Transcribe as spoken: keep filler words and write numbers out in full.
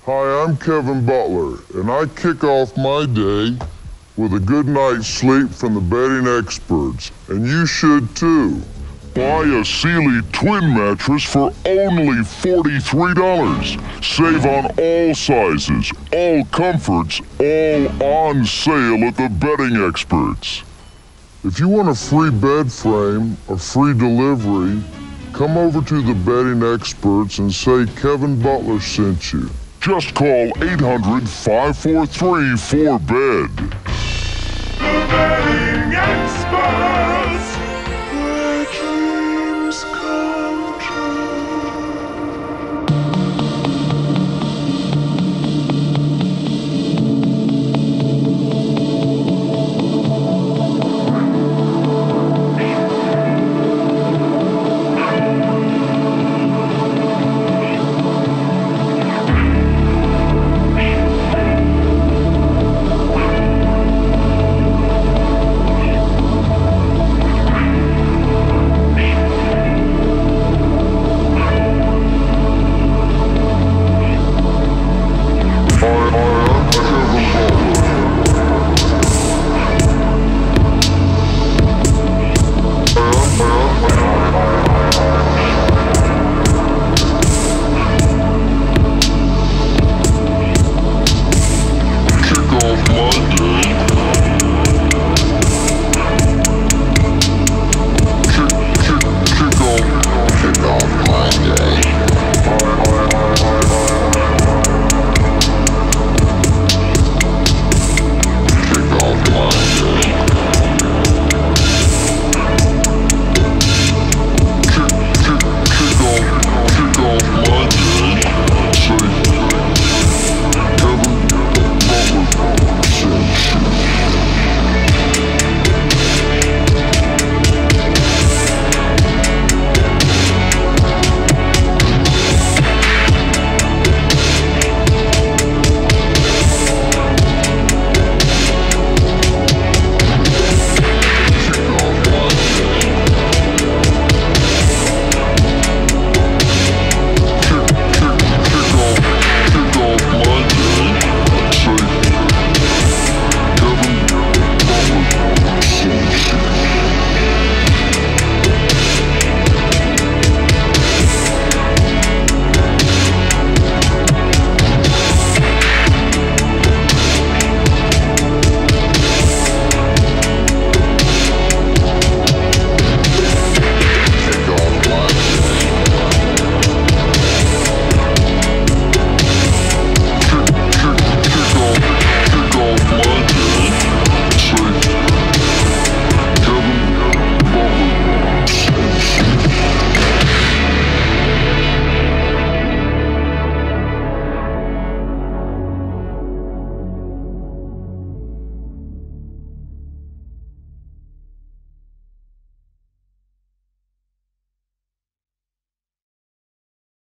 Hi, I'm Kevin Butler, and I kick off my day with a good night's sleep from the bedding experts, and you should too. Buy a Sealy twin mattress for only forty-three dollars. Save on all sizes, all comforts, all on sale at the bedding experts. If you want a free bed frame or free delivery, come over to the bedding experts and say Kevin Butler sent you. Just call eight hundred, five four three, four bed.